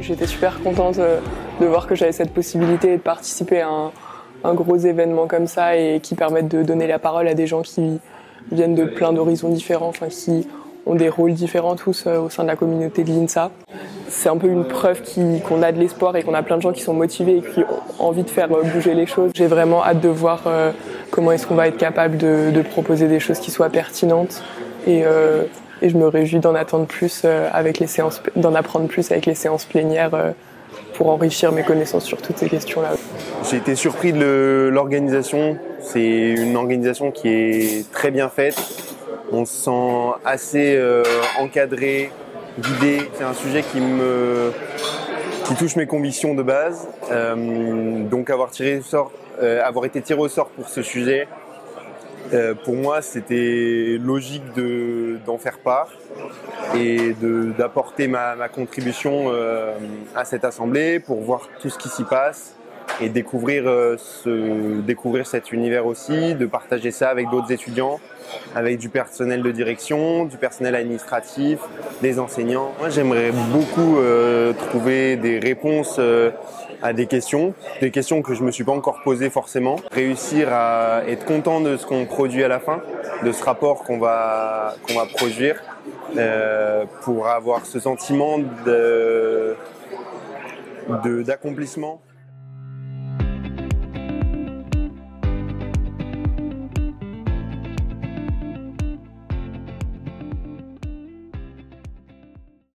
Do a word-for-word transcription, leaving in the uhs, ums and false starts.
j'étais super contente de voir que j'avais cette possibilité de participer à un, un gros événement comme ça et qui permettent de donner la parole à des gens qui viennent de plein d'horizons différents, enfin, qui ont des rôles différents tous au sein de la communauté de l'INSA. C'est un peu une preuve qui, qu'on a de l'espoir et qu'on a plein de gens qui sont motivés et qui ont envie de faire bouger les choses. J'ai vraiment hâte de voir euh, comment est-ce qu'on va être capable de, de proposer des choses qui soient pertinentes et, euh, et je me réjouis d'en attendre plus euh, avec les séances, d'en apprendre plus avec les séances plénières euh, pour enrichir mes connaissances sur toutes ces questions-là. J'ai été surpris de l'organisation. C'est une organisation qui est très bien faite. On se sent assez euh, encadré, guidé. C'est un sujet qui me qui touche mes convictions de base. Euh, donc avoir tiré au sort, euh, avoir été tiré au sort pour ce sujet, euh, pour moi, c'était logique de d'en faire part et de d'apporter ma, ma contribution euh, à cette assemblée pour voir tout ce qui s'y passe et découvrir euh, ce découvrir cet univers aussi, de partager ça avec d'autres étudiants, avec du personnel de direction, du personnel administratif, des enseignants. Moi, j'aimerais beaucoup euh, trouver des réponses euh, à des questions, des questions que je me suis pas encore posées forcément. Réussir à être content de ce qu'on produit à la fin, de ce rapport qu'on va qu'on va produire, euh, pour avoir ce sentiment de, de d'accomplissement.